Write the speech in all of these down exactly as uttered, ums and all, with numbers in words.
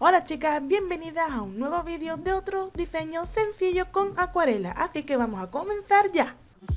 Hola chicas, bienvenidas a un nuevo vídeo de otro diseño sencillo con acuarela, así que vamos a comenzar ya.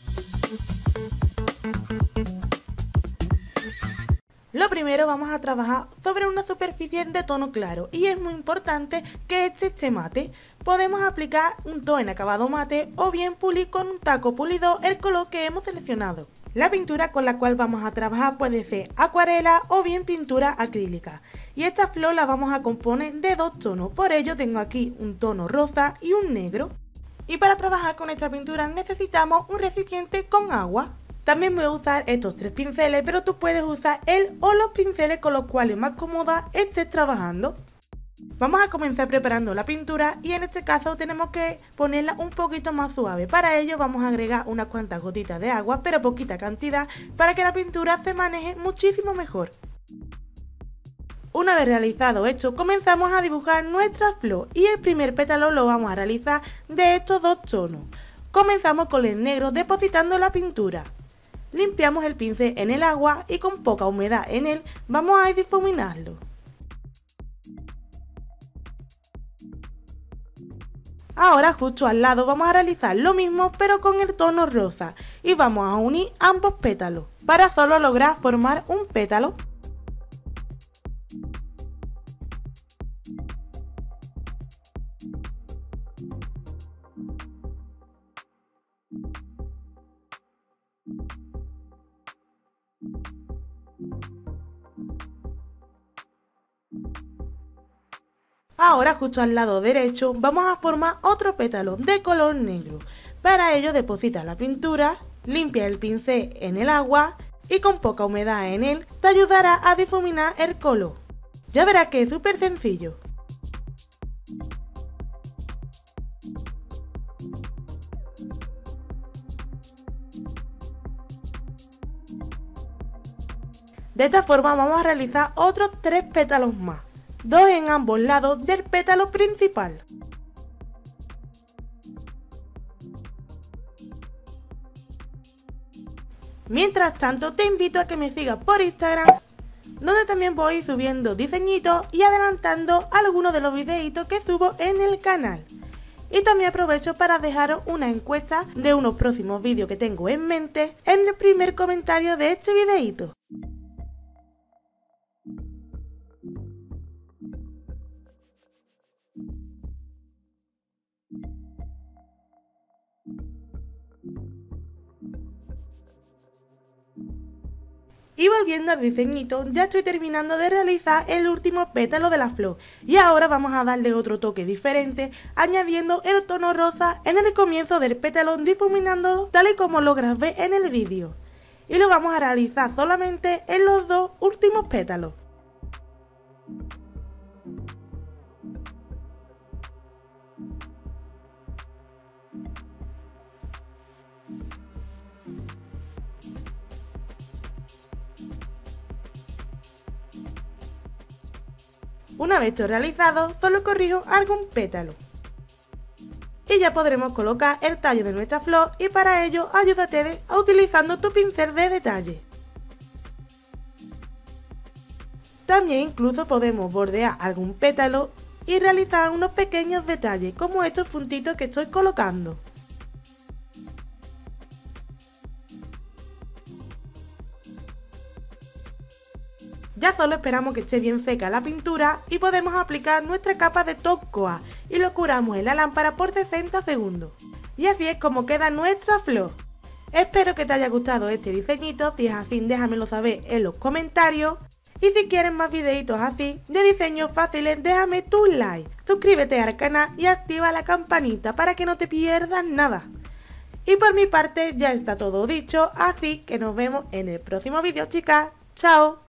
Lo primero vamos a trabajar sobre una superficie de tono claro y es muy importante que este esté mate. Podemos aplicar un tono en acabado mate o bien pulir con un taco pulido el color que hemos seleccionado. La pintura con la cual vamos a trabajar puede ser acuarela o bien pintura acrílica. Y esta flor la vamos a componer de dos tonos, por ello tengo aquí un tono rosa y un negro. Y para trabajar con esta pintura necesitamos un recipiente con agua. También voy a usar estos tres pinceles, pero tú puedes usar el o los pinceles con los cuales más cómoda estés trabajando. Vamos a comenzar preparando la pintura y en este caso tenemos que ponerla un poquito más suave. Para ello vamos a agregar unas cuantas gotitas de agua, pero poquita cantidad, para que la pintura se maneje muchísimo mejor. Una vez realizado esto, comenzamos a dibujar nuestra flor y el primer pétalo lo vamos a realizar de estos dos tonos. Comenzamos con el negro depositando la pintura. Limpiamos el pincel en el agua y con poca humedad en él vamos a difuminarlo. Ahora justo al lado vamos a realizar lo mismo pero con el tono rosa y vamos a unir ambos pétalos para solo lograr formar un pétalo. Ahora justo al lado derecho vamos a formar otro pétalo de color negro. Para ello deposita la pintura, limpia el pincel en el agua y con poca humedad en él te ayudará a difuminar el color. Ya verás que es súper sencillo. De esta forma vamos a realizar otros tres pétalos más, dos en ambos lados del pétalo principal. Mientras tanto te invito a que me sigas por Instagram, donde también voy subiendo diseñitos y adelantando algunos de los videitos que subo en el canal. Y también aprovecho para dejaros una encuesta de unos próximos vídeos que tengo en mente en el primer comentario de este videito. Y volviendo al diseñito, ya estoy terminando de realizar el último pétalo de la flor y ahora vamos a darle otro toque diferente añadiendo el tono rosa en el comienzo del pétalo, difuminándolo tal y como logras ver en el vídeo, y lo vamos a realizar solamente en los dos últimos pétalos. Una vez esto realizado, solo corrijo algún pétalo. Y ya podremos colocar el tallo de nuestra flor y para ello ayúdate a utilizando tu pincel de detalle. También incluso podemos bordear algún pétalo y realizar unos pequeños detalles como estos puntitos que estoy colocando. Ya solo esperamos que esté bien seca la pintura y podemos aplicar nuestra capa de Top Coat y lo curamos en la lámpara por sesenta segundos. Y así es como queda nuestra flor. Espero que te haya gustado este diseñito, si es así déjamelo saber en los comentarios. Y si quieres más videitos así de diseños fáciles déjame tu like, suscríbete al canal y activa la campanita para que no te pierdas nada. Y por mi parte ya está todo dicho, así que nos vemos en el próximo vídeo chicas. ¡Chao!